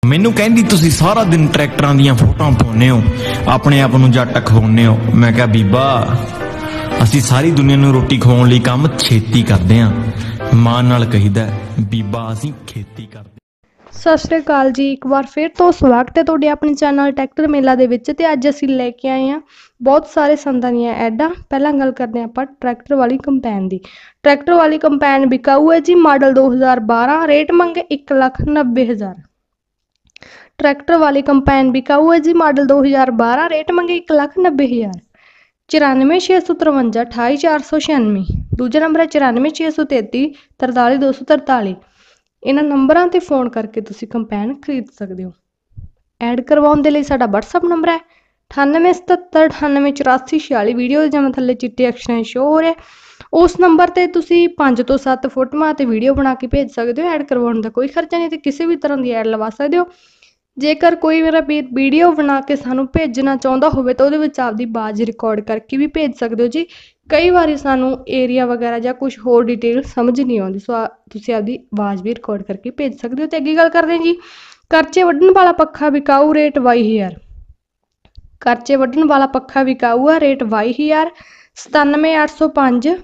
ਮੈਨੂੰ ਕਹਿੰਦੀ ਤੁਸੀਂ ਸਾਰਾ ਦਿਨ ਟਰੈਕਟਰਾਂ ਦੀਆਂ ਫੋਟੋਆਂ ਪਾਉਂਦੇ ਹੋ, ਆਪਣੇ ਆਪ ਨੂੰ ਜੱਟ ਖਵਾਉਂਦੇ ਹੋ। ਮੈਂ ਕਿਹਾ ਬੀਬਾ, ਅਸੀਂ ਸਾਰੀ ਦੁਨੀਆ ਨੂੰ ਰੋਟੀ ਖਵਾਉਣ ਲਈ ਕੰਮ ਛੇਤੀ ਕਰਦੇ ਹਾਂ। ਮਾਂ ਨਾਲ ਕਹੀਦਾ ਬੀਬਾ ਅਸੀਂ ਖੇਤੀ ਕਰਦੇ। ਸਤਿ ਸ਼੍ਰੀ ਅਕਾਲ ਜੀ, ਇੱਕ ਵਾਰ ਫਿਰ ਤੋਂ ਸਵਾਗਤ ਹੈ ਤੁਹਾਡੇ ਆਪਣੇ ਚੈਨਲ ਟਰੈਕਟਰ ਮੇਲਾ ਦੇ ਵਿੱਚ। ਤੇ ਅੱਜ ਅਸੀਂ ਲੈ ਕੇ ਆਏ ਹਾਂ ਬਹੁਤ ਸਾਰੇ ਸੰਦਾਂ ਦੀਆਂ ਐਡਾਂ। ਪਹਿਲਾਂ ਗੱਲ ਕਰਦੇ ਹਾਂ ਆਪਾਂ ਟਰੈਕਟਰ ਵਾਲੀ ਕੰਪੈਨ ਦੀ। ਟਰੈਕਟਰ ਵਾਲੀ ਕੰਪੈਨ ਵਿਕਾਊ ਹੈ ਜੀ, ਮਾਡਲ 2012, ਰੇਟ ਮੰਗੇ 1,90,000। ਟਰੈਕਟਰ ਵਾਲੀ ਕੰਪੈਨ ਵਿਕਾਊ ਹੈ ਜੀ, ਮਾਡਲ 2012, ਰੇਟ ਮੰਗੇ 1,90,000। 94,653 28,496। ਦੂਜਾ ਨੰਬਰ ਹੈ 94,633 43,243। ਇਹਨਾਂ ਨੰਬਰਾਂ ਤੇ ਫੋਨ ਕਰਕੇ ਤੁਸੀਂ ਕੰਪੈਨ ਖਰੀਦ ਸਕਦੇ ਹੋ। ਐਡ ਕਰਵਾਉਣ ਦੇ ਲਈ ਸਾਡਾ WhatsApp ਨੰਬਰ ਹੈ 9877 988446। ਵੀਡੀਓ ਦੇ ਜਮਾ ਥੱਲੇ ਚਿੱਟੇ ਅਕਸ਼ਰਾਂ ਸ਼ੋ ਹੋ ਰਿਹਾ। ਉਸ ਨੰਬਰ ਤੇ ਤੁਸੀਂ 5 ਤੋਂ 7 ਫੋਟੋਆਂ ਤੇ ਵੀਡੀਓ ਬਣਾ ਕੇ ਭੇਜ ਸਕਦੇ ਹੋ। ਐਡ ਕਰਵਾਉਣ ਦਾ ਕੋਈ ਖਰਚਾ ਨਹੀਂ ਤੇ ਕਿਸੇ ਵੀ ਤਰ੍ਹਾਂ ਦੀ ਐਡ ਲਵਾ ਸਕਦੇ ਹੋ। ਜੇਕਰ ਕੋਈ ਮੇਰਾ ਵੀਡੀਓ ਬਣਾ ਕੇ ਸਾਨੂੰ ਭੇਜਣਾ ਚਾਹੁੰਦਾ ਹੋਵੇ ਤਾਂ ਉਹਦੇ ਵਿੱਚ ਆਪਦੀ ਆਵਾਜ਼ ਰਿਕਾਰਡ ਕਰਕੇ ਵੀ ਭੇਜ ਸਕਦੇ ਹੋ ਜੀ। ਕਈ ਵਾਰੀ ਸਾਨੂੰ ਏਰੀਆ ਵਗੈਰਾ ਜਾਂ ਕੁਝ ਹੋਰ ਡਿਟੇਲ ਸਮਝ ਨਹੀਂ ਆਉਂਦੀ, ਸੋ ਤੁਸੀਂ ਆਪਦੀ ਆਵਾਜ਼ ਵੀ ਰਿਕਾਰਡ ਕਰਕੇ ਭੇਜ ਸਕਦੇ ਹੋ। ਤੇ ਅੱਗੇ ਗੱਲ ਕਰਦੇ ਹਾਂ ਜੀ, ਕਰਚੇ ਵੱਢਣ ਵਾਲਾ ਪੱਖਾ ਵਿਕਾਊ, ਰੇਟ 22,000। ਕਰਚੇ ਵੱਢਣ ਵਾਲਾ ਪੱਖਾ ਵਿਕਾਊ ਆ, ਰੇਟ 22,000। 97,805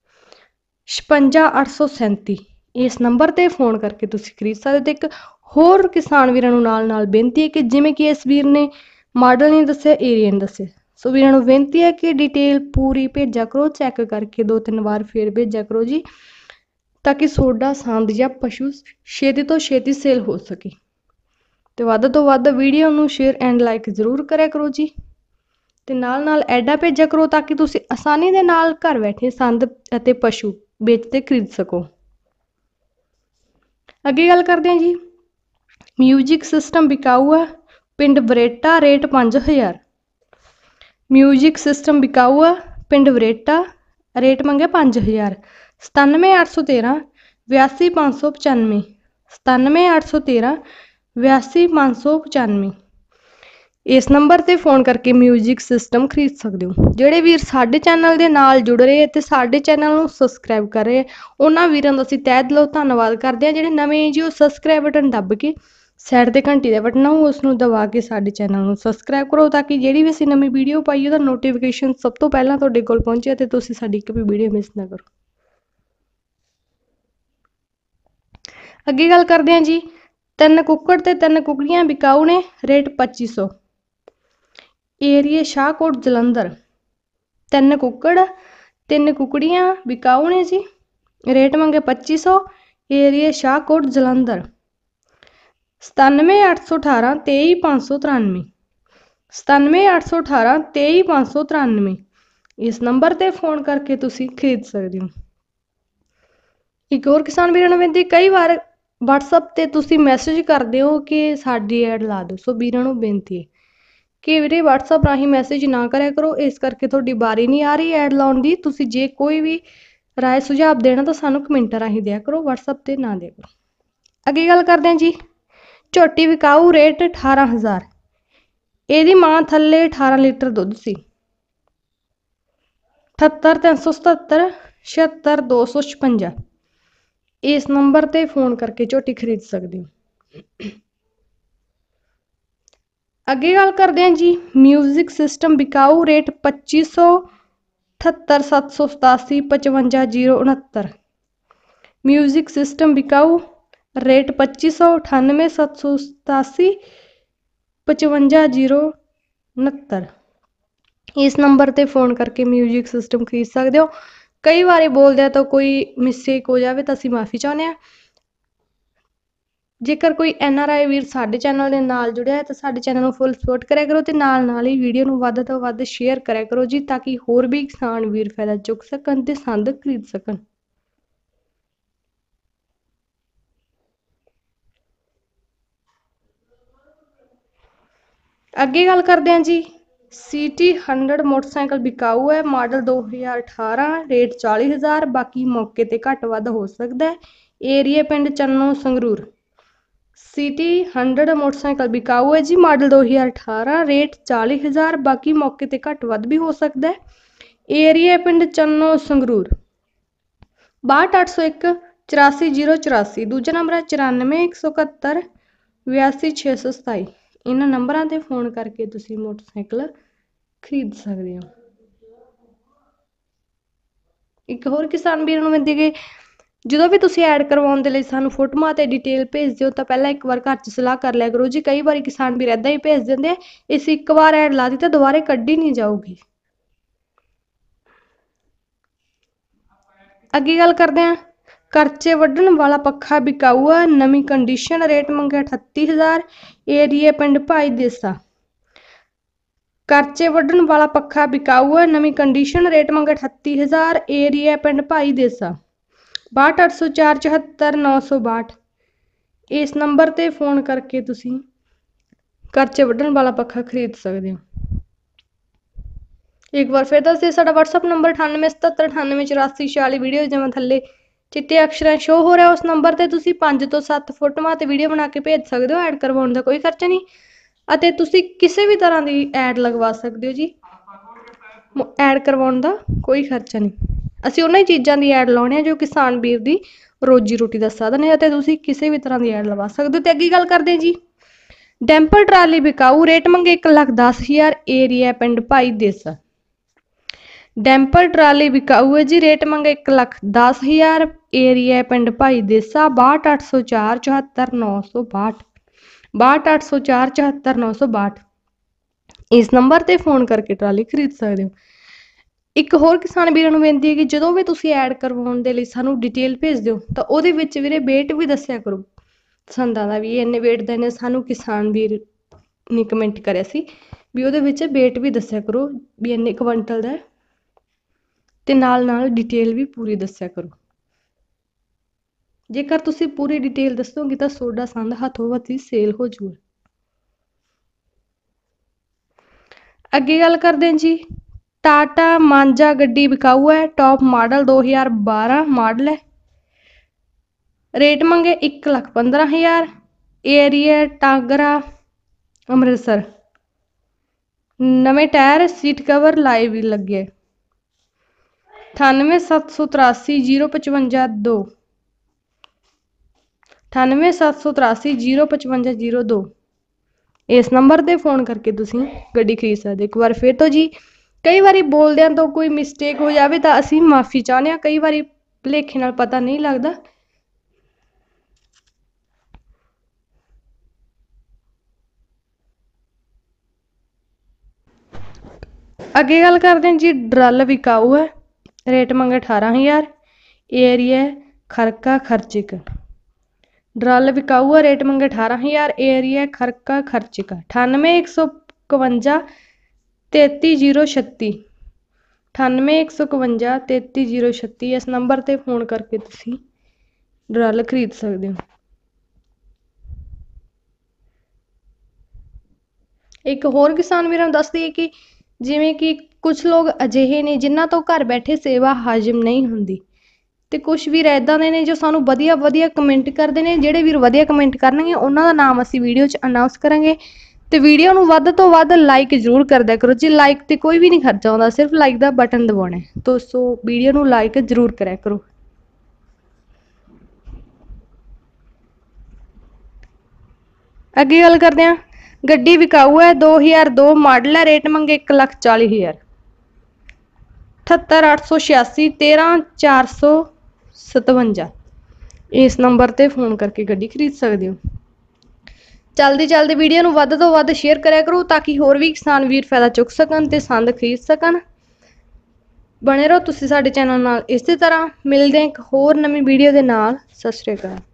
56,837। ਇਸ ਨੰਬਰ ਤੇ ਫੋਨ ਕਰਕੇ ਤੁਸੀਂ ਖਰੀਦ ਸਕਦੇ ਹੋ। ਤੇ ਇੱਕ ਹੋਰ ਕਿਸਾਨ ਵੀਰਾਂ ਨੂੰ ਨਾਲ ਬੇਨਤੀ ਹੈ ਕਿ ਜਿਵੇਂ ਕਿ ਇਸ ਵੀਰ ਨੇ ਮਾਡਲ ਨਹੀਂ ਦੱਸਿਆ, ਏਰੀਆ ਨਹੀਂ ਦੱਸਿਆ, ਸੋ ਵੀਰਾਂ ਨੂੰ ਬੇਨਤੀ ਹੈ ਕਿ ਡਿਟੇਲ ਪੂਰੀ ਭੇਜਿਆ ਕਰੋ, ਚੈੱਕ ਕਰਕੇ 2-3 ਵਾਰ ਫੇਰ ਭੇਜਿਆ ਕਰੋ ਜੀ, ਤਾਂ ਕਿ ਤੁਹਾਡਾ ਸੰਦ ਜਾਂ ਪਸ਼ੂ ਛੇਤੀ ਤੋਂ ਛੇਤੀ ਸੇਲ ਹੋ ਸਕੇ। ਤੇ ਵੱਧ ਤੋਂ ਵੱਧ ਵੀਡੀਓ ਨੂੰ ਸ਼ੇਅਰ ਐਂਡ ਲਾਈਕ ਜ਼ਰੂਰ ਕਰਿਆ ਕਰੋ ਜੀ। ਤੇ ਨਾਲ ਐਡਾਂ ਭੇਜਿਆ ਕਰੋ ਤਾਂ ਕਿ ਤੁਸੀਂ ਆਸਾਨੀ ਦੇ ਨਾਲ ਘਰ ਬੈਠੇ ਸੰਦ ਅਤੇ ਪਸ਼ੂ ਵੇਚ ਤੇ ਖਰੀਦ ਸਕੋ। ਅੱਗੇ ਗੱਲ ਕਰਦੇ ਹਾਂ ਜੀ, ਮਿਊਜ਼ਿਕ ਸਿਸਟਮ ਵਿਕਾਊ ਆ, ਪਿੰਡ ਬਰੇਟਾ, ਰੇਟ 5,000। ਮਿਊਜ਼ਿਕ ਸਿਸਟਮ ਵਿਕਾਊ ਆ, ਪਿੰਡ ਬਰੇਟਾ, ਰੇਟ ਮੰਗਿਆ 5,000। 97,813 82,595। 97,813 82,595। ਇਸ ਨੰਬਰ ਤੇ ਫੋਨ ਕਰਕੇ ਮਿਊਜ਼ਿਕ ਸਿਸਟਮ ਖਰੀਦ ਸਕਦੇ ਹੋ। ਜਿਹੜੇ ਵੀਰ ਸਾਡੇ ਚੈਨਲ ਦੇ ਨਾਲ ਜੁੜ ਰਹੇ ਤੇ ਸਾਡੇ ਚੈਨਲ ਨੂੰ ਸਬਸਕ੍ਰਾਈਬ ਕਰ ਰਹੇ, ਉਹਨਾਂ ਵੀਰਾਂ ਦਾ ਅਸੀਂ ਤਹਿ ਦਿਲੋਂ ਧੰਨਵਾਦ ਕਰਦੇ ਹਾਂ। ਜਿਹੜੇ ਨਵੇਂ ਜੀ ਉਹ ਸਬਸਕ੍ਰਾਈਬ ਬਟਨ ਦੱਬ ਕੇ ਸਾਈਡ ਤੇ ਘੰਟੀ ਦਾ ਬਟਨ ਆ ਉਸ ਨੂੰ ਦਬਾ ਕੇ ਸਾਡੇ ਚੈਨਲ ਨੂੰ ਸਬਸਕ੍ਰਾਈਬ ਕਰੋ, ਤਾਂ ਕਿ ਜਿਹੜੀ ਵੀ ਅਸੀਂ ਨਵੀਂ ਵੀਡੀਓ ਪਾਈ ਉਹਦਾ ਨੋਟੀਫਿਕੇਸ਼ਨ ਸਭ ਤੋਂ ਪਹਿਲਾਂ ਤੁਹਾਡੇ ਕੋਲ ਪਹੁੰਚੇ ਤੇ ਤੁਸੀਂ ਸਾਡੀ ਇੱਕ ਵੀ ਵੀਡੀਓ ਮਿਸ ਨਾ ਕਰੋ। ਅੱਗੇ ਗੱਲ ਕਰਦੇ ਹਾਂ ਜੀ, 3 ਕੁੱਕੜ ਤੇ 3 ਕੁਕੜੀਆਂ ਵਿਕਾਊ ਨੇ, ਰੇਟ 2,500। ਏਰੀਏ ਸ਼ਾਹਕੋਟ ਜਲੰਧਰ। 3 ਕੁੱਕੜ 3 ਕੁਕੜੀਆਂ ਵਿਕਾਊ ਨੇ ਜੀ, ਰੇਟ ਮੰਗੇ 2,500। ਏਰੀਏ ਸ਼ਾਹਕੋਟ ਜਲੰਧਰ। 97,818 23,593। 97,818 23,593। ਇਸ ਨੰਬਰ ਤੇ ਫੋਨ ਕਰਕੇ ਤੁਸੀਂ ਖਰੀਦ ਸਕਦੇ ਹੋ। ਇੱਕ ਹੋਰ ਕਿਸਾਨ ਵੀਰਾਂ ਨੂੰ ਬੇਨਤੀ, ਕਈ ਵਾਰ WhatsApp ਤੇ ਤੁਸੀਂ ਮੈਸੇਜ ਕਰਦੇ ਹੋ ਕਿ ਸਾਡੀ ਐਡ ਲਾ ਦਿਓ, ਸੋ ਵੀਰਾਂ ਨੂੰ ਬੇਨਤੀ ਹੈ ਕਿ ਵੀਰੇ WhatsApp ਰਾਹੀਂ ਮੈਸੇਜ ਨਾ ਕਰਿਆ ਕਰੋ, ਇਸ ਕਰਕੇ ਤੁਹਾਡੀ ਵਾਰੀ ਨਹੀਂ ਆ ਰਹੀ ਐਡ ਲਾਉਣ ਦੀ। ਤੁਸੀਂ ਜੇ ਕੋਈ ਵੀ ਰਾਏ ਸੁਝਾਅ ਦੇਣਾ ਤਾਂ ਸਾਨੂੰ ਕਮੈਂਟਾਂ ਰਾਹੀਂ ਦਿਆ ਕਰੋ, WhatsApp ਤੇ ਨਾ ਦਿਆ ਕਰੋ। ਅੱਗੇ ਗੱਲ ਕਰਦੇ ਹਾਂ ਜੀ, ਝੋਟੀ ਵਿਕਾਊ, ਰੇਟ 18,000। ਇਹਦੀ ਮਾਂ ਥੱਲੇ 18 ਲੀਟਰ ਦੁੱਧ ਸੀ। 78,377 76,256। ਇਸ ਨੰਬਰ ਤੇ ਫੋਨ ਕਰਕੇ ਝੋਟੀ ਖਰੀਦ ਸਕਦੇ ਹੋ। ਅੱਗੇ ਗੱਲ ਕਰਦੇ ਹਾਂ ਜੀ, ਮਿਊਜ਼ਿਕ ਸਿਸਟਮ ਵਿਕਾਊ, ਰੇਟ 2,500। 78,787 55,069। ਮਿਊਜ਼ਿਕ ਸਿਸਟਮ ਵਿਕਾਊ, ਰੇਟ 2,500। 98,787 55,069। ਇਸ ਨੰਬਰ ਤੇ ਫੋਨ ਕਰਕੇ ਮਿਊਜ਼ਿਕ ਸਿਸਟਮ ਖਰੀਦ ਸਕਦੇ ਹੋ। ਕਈ ਵਾਰੀ ਬੋਲਦਿਆਂ ਤਾਂ ਕੋਈ ਮਿਸਟੇਕ ਹੋ ਜਾਵੇ ਤਾਂ ਅਸੀਂ ਮਾਫੀ ਚਾਹੁੰਦੇ ਹਾਂ। ਜੇਕਰ ਕੋਈ NRI ਵੀਰ ਸਾਡੇ ਚੈਨਲ ਦੇ ਨਾਲ ਜੁੜਿਆ ਹੈ ਤਾਂ ਸਾਡੇ ਚੈਨਲ ਨੂੰ ਫੁੱਲ ਸਪੋਰਟ ਕਰਿਆ ਕਰੋ ਤੇ ਨਾਲ ਹੀ ਵੀਡੀਓ ਨੂੰ ਵੱਧ ਤੋਂ ਵੱਧ ਸ਼ੇਅਰ ਕਰਿਆ ਕਰੋ ਜੀ, ਤਾਂ ਕਿ ਹੋਰ ਵੀ ਕਿਸਾਨ ਵੀਰ ਫਾਇਦਾ ਚੁੱਕ ਸਕਣ ਤੇ ਸੰਦ ਖਰੀਦ ਸਕਣ। ਅੱਗੇ ਗੱਲ ਕਰਦੇ ਹਾਂ ਜੀ, CT 100 ਮੋਟਰਸਾਈਕਲ ਵਿਕਾਊ ਹੈ, ਮਾਡਲ 2018, ਰੇਟ 40,000। ਬਾਕੀ ਮੌਕੇ ਤੇ ਘੱਟ ਵੱਧ ਹੋ ਸਕਦਾ ਹੈ। ਏਰੀਆ ਪਿੰਡ ਚੰਨੋ, ਸੰਗਰੂਰ। CT 100 ਮੋਟਰਸਾਈਕਲ ਵਿਕਾਊ ਹੈ ਜੀ, ਮਾਡਲ 2018, ਰੇਟ 40,000। ਬਾਕੀ ਮੌਕੇ ਤੇ ਘੱਟ ਵੱਧ ਵੀ ਹੋ ਸਕਦਾ ਹੈ। ਏਰੀਆ ਪਿੰਡ ਚੰਨੋ, ਸੰਗਰੂਰ। 62,801 84,084। ਦੂਜਾ ਨੰਬਰ ਹੈ 94,171 82 627। ਇਹਨਾਂ ਨੰਬਰਾਂ ਤੇ ਫੋਨ ਕਰਕੇ ਤੁਸੀਂ ਮੋਟਰਸਾਈਕਲ ਖਰੀਦ ਸਕਦੇ ਹੋ। ਇੱਕ ਹੋਰ ਕਿਸਾਨ ਵੀਰ ਨੂੰ ਬੇਨਤੀ ਕਿ ਜਦੋਂ ਵੀ ਤੁਸੀਂ ਐਡ ਕਰਵਾਉਣ ਦੇ ਲਈ ਸਾਨੂੰ ਫੋਟੋਆਂ ਤੇ ਡਿਟੇਲ ਭੇਜ ਦਿਓ ਤਾਂ ਪਹਿਲਾਂ ਇੱਕ ਵਾਰ ਘਰ 'ਚ ਸਲਾਹ ਕਰ ਲਿਆ ਕਰੋ ਜੀ। ਕਈ ਵਾਰੀ ਕਿਸਾਨ ਵੀਰ ਇੱਦਾਂ ਹੀ ਭੇਜ ਦਿੰਦੇ ਆ, ਇਸ ਇੱਕ ਵਾਰ ਐਡ ਲਾ ਦਿੱਤੀ ਤਾਂ ਦੁਬਾਰੇ ਕੱਢੀ ਨਹੀਂ ਜਾਊਗੀ। ਅੱਗੇ ਗੱਲ ਕਰਦੇ ਹਾਂ। ਕਰਚੇ ਵੱਢਣ ਵਾਲਾ ਪੱਖਾ ਵਿਕਾਊ ਆ, ਨਵੀਂ ਕੰਡੀਸ਼ਨ, ਰੇਟ ਮੰਗਿਆ 38,000, ਏਰੀਏ ਪਿੰਡ ਭਾਈ ਦੇਸਾ। ਕਰਚੇ ਵੱਢਣ ਵਾਲਾ ਪੱਖਾ ਵਿਕਾਊ ਹੈ, ਨਵੀਂ ਕੰਡੀਸ਼ਨ, ਰੇਟ ਮੰਗਿਆ 38,000, ਏਰੀਆ ਪਿੰਡ ਭਾਈ ਦੇਸਾ। 6280 74962। ਇਸ ਨੰਬਰ ਤੇ ਫੋਨ ਕਰਕੇ ਤੁਸੀਂ ਕਰਚੇ ਵੱਢਣ ਵਾਲਾ ਪੱਖਾ ਖਰੀਦ ਸਕਦੇ ਹੋ। ਇੱਕ ਵਾਰ ਫਿਰ ਦੱਸਦੇ, ਸਾਡਾ WhatsApp ਨੰਬਰ 9877988446। ਵੀਡੀਓ ਜਿਵੇਂ ਥੱਲੇ ਚਿੱਟੇ ਅਕਸ਼ਰਾਂ ਸ਼ੋ ਹੋ ਰਿਹਾ, ਉਸ ਨੰਬਰ ਤੇ ਤੁਸੀਂ 5 ਤੋਂ 7 ਫੋਟੋਆਂ ਤੇ ਵੀਡੀਓ ਬਣਾ ਕੇ ਭੇਜ ਸਕਦੇ ਹੋ। ਐਡ ਕਰਵਾਉਣ ਦਾ ਕੋਈ ਖਰਚਾ ਨਹੀਂ ਅਤੇ ਤੁਸੀਂ ਕਿਸੇ ਵੀ ਤਰ੍ਹਾਂ ਦੀ ਐਡ ਲਗਵਾ ਸਕਦੇ ਹੋ ਜੀ। ਐਡ ਕਰਵਾਉਣ ਦਾ ਕੋਈ ਖਰਚਾ ਨਹੀਂ। ਅਸੀਂ ਉਹਨਾਂ ਹੀ ਚੀਜ਼ਾਂ ਦੀ ਐਡ ਲਾਉਣੇ ਆ ਜੋ ਕਿਸਾਨ ਵੀਰ ਦੀ ਰੋਜੀ ਰੋਟੀ ਦਾ ਸਾਧਨ ਹੈ ਅਤੇ ਤੁਸੀਂ ਕਿਸੇ ਵੀ ਤਰ੍ਹਾਂ ਦੀ ਐਡ ਲਵਾ ਸਕਦੇ ਹੋ। ਤੇ ਅੱਗੇ ਗੱਲ ਕਰਦੇ ਜੀ। ਡੈਂਪਰ ਟਰਾਲੀ ਵਿਕਾਊ, ਰੇਟ ਮੰਗੇ 1,10,000, ਏਰੀਆ ਪਿੰਡ ਭਾਈ ਦੇਸਾ। ਡੈਂਪਰ ਟਰਾਲੀ ਵਿਕਾਊ ਹੈ ਜੀ, ਰੇਟ ਮੰਗੇ 1,10,000, ਏਰੀਆ ਪਿੰਡ ਭਾਈ ਦੇਸਾ। 6280 74962। 6280 74962। ਇਸ ਨੰਬਰ ਤੇ ਫੋਨ ਕਰਕੇ ਟਰਾਲੀ ਖਰੀਦ ਸਕਦੇ ਹੋ। ਇੱਕ ਹੋਰ ਕਿਸਾਨ ਵੀਰਾਂ ਨੂੰ ਬੇਨਤੀ ਹੈ ਕਿ ਜਦੋਂ ਵੀ ਤੁਸੀਂ ਐਡ ਕਰਵਾਉਣ ਦੇ ਲਈ ਸਾਨੂੰ ਡਿਟੇਲ ਭੇਜ ਦਿਓ ਤਾਂ ਉਹਦੇ ਵਿੱਚ ਵੀਰੇ ਵੇਟ ਵੀ ਦੱਸਿਆ ਕਰੋ ਸੰਦਾਂ ਦਾ, ਵੀ ਇੰਨੇ ਵੇਟ ਦਾ ਨੇ। ਸਾਨੂੰ ਕਿਸਾਨ ਵੀਰ ਨੇ ਕਮੈਂਟ ਕਰਿਆ ਸੀ ਵੀ ਉਹਦੇ ਵਿੱਚ ਵੇਟ ਵੀ ਦੱਸਿਆ ਕਰੋ ਵੀ ਇੰਨੇ ਕੁਇੰਟਲ ਦਾ, ਤੇ ਨਾਲ ਨਾਲ ਡਿਟੇਲ ਵੀ ਪੂਰੀ ਦੱਸਿਆ ਕਰੋ। ਜੇਕਰ ਤੁਸੀਂ ਪੂਰੀ ਡਿਟੇਲ ਦੱਸੋਗੇ ਤਾਂ ਤੁਹਾਡਾ ਸੰਦ ਹੱਥੋਂ ਹੱਥੀ ਸੇਲ ਹੋ ਜੂਗਾ। ਅੱਗੇ ਗੱਲ ਕਰਦੇ ਹਾਂ ਜੀ। ਟਾਟਾ ਮਾਂਜਾ ਗੱਡੀ ਵਿਕਾਊ ਹੈ, ਟੌਪ ਮਾਡਲ, 2012 ਮਾਡਲ ਹੈ। ਰੇਟ ਮੰਗੇ 1,15,000, ਏਰੀਆ ਟਾਂਗਰਾ ਅੰਮ੍ਰਿਤਸਰ। ਨਵੇਂ ਟਾਇਰ, ਸੀਟ ਕਵਰ ਲਾਏ ਵੀ ਲੱਗੇ। 98,783 055 2। 98,783 055 02। ਇਸ ਨੰਬਰ ਤੇ ਫੋਨ ਕਰਕੇ ਤੁਸੀਂ ਗੱਡੀ ਖਰੀਦ ਸਕਦੇ। ਇੱਕ ਵਾਰ ਫਿਰ ਤੋਂ ਜੀ, ਕਈ ਵਾਰੀ ਬੋਲਦਿਆਂ ਤੋਂ ਕੋਈ ਮਿਸਟੇਕ ਹੋ ਜਾਵੇ ਤਾਂ ਅਸੀਂ ਮਾਫੀ ਚਾਹੁੰਦੇ ਹਾਂ। ਕਈ ਵਾਰੀ ਭੁਲੇਖੇ ਨਾਲ ਪਤਾ ਨਹੀਂ ਲੱਗਦਾ। ਅੱਗੇ ਗੱਲ ਕਰਦੇ ਹਾਂ ਜੀ। ਡਰੱਲ ਵਿਕਾਊ ਹੈ, ਰੇਟ ਮੰਗੇ 18,000, ਏਰੀਆ ਖਰਕਾ ਖਰਚਿਕ। ਡਰੱਲ ਵਿਕਾਊ ਹੈ, ਰੇਟ ਮੰਗੇ 18,000, ਏਰੀਆ ਖਰਕਾ ਖਰਚਿਕ। 98,151 33,036। 98,151 33,036। ਇਸ ਨੰਬਰ ਤੇ ਫੋਨ ਕਰਕੇ ਤੁਸੀਂ ਡਰੱਲ ਖਰੀਦ ਸਕਦੇ ਹੋ। ਇੱਕ ਹੋਰ ਕਿਸਾਨ ਵੀਰਾਂ ਨੂੰ ਦੱਸ ਦਈਏ ਕਿ ਜਿਵੇਂ ਕਿ ਕੁਝ ਲੋਕ ਅਜਿਹੇ ਨੇ ਜਿਨ੍ਹਾਂ ਤੋਂ ਘਰ ਬੈਠੇ ਸੇਵਾ ਹਾਜ਼ਮ ਨਹੀਂ ਹੁੰਦੀ, ਤੇ ਕੁਝ ਵੀਰ ਇੱਦਾਂ ਦੇ ਨੇ ਜੋ ਸਾਨੂੰ ਵਧੀਆ ਵਧੀਆ ਕਮੈਂਟ ਕਰਦੇ ਨੇ। ਜਿਹੜੇ ਵੀਰ ਵਧੀਆ ਕਮੈਂਟ ਕਰਨਗੇ ਉਹਨਾਂ ਦਾ ਨਾਮ ਅਸੀਂ ਵੀਡੀਓ 'ਚ ਅਨਾਉਂਸ ਕਰਾਂਗੇ। ਤੇ ਵੀਡੀਓ ਨੂੰ ਵੱਧ ਤੋਂ ਵੱਧ ਲਾਈਕ ਜ਼ਰੂਰ ਕਰਦਿਆ ਕਰੋ ਜੀ। ਲਾਈਕ ਤੇ ਕੋਈ ਵੀ ਨਹੀਂ ਖਰਚਾ ਆਉਂਦਾ, ਸਿਰਫ ਲਾਈਕ ਦਾ ਬਟਨ ਦਬਾਉਣਾ ਹੈ। ਦੋਸਤੋ ਵੀਡੀਓ ਨੂੰ ਲਾਈਕ ਜ਼ਰੂਰ ਕਰਿਆ ਕਰੋ। ਅੱਗੇ ਗੱਲ ਕਰਦੇ ਹਾਂ। ਗੱਡੀ ਵਿਕਾਊ ਹੈ, 2002 ਮਾਡਲ ਹੈ, ਰੇਟ ਮੰਗੇ 1,40,000। 78,886 13,457। ਇਸ ਨੰਬਰ ਤੇ ਫੋਨ ਕਰਕੇ ਗੱਡੀ ਖਰੀਦ ਸਕਦੇ ਹੋ। ਜਲਦੀ ਵੀਡੀਓ ਨੂੰ ਵੱਧ ਤੋਂ ਵੱਧ ਸ਼ੇਅਰ ਕਰਿਆ ਕਰੋ ਤਾਂ ਕਿ ਹੋਰ ਵੀ ਕਿਸਾਨ ਵੀਰ ਫਾਇਦਾ ਚੁੱਕ ਸਕਣ ਤੇ ਸੰਦ ਖਰੀਦ ਸਕਣ। ਬਣੇ ਰਹੋ ਤੁਸੀਂ ਸਾਡੇ ਚੈਨਲ ਨਾਲ। ਇਸੇ ਤਰ੍ਹਾਂ ਮਿਲਦੇ ਹਾਂ ਇੱਕ ਹੋਰ ਨਵੀਂ ਵੀਡੀਓ ਦੇ ਨਾਲ। ਸਤਿ ਸ਼੍ਰੀ ਅਕਾਲ।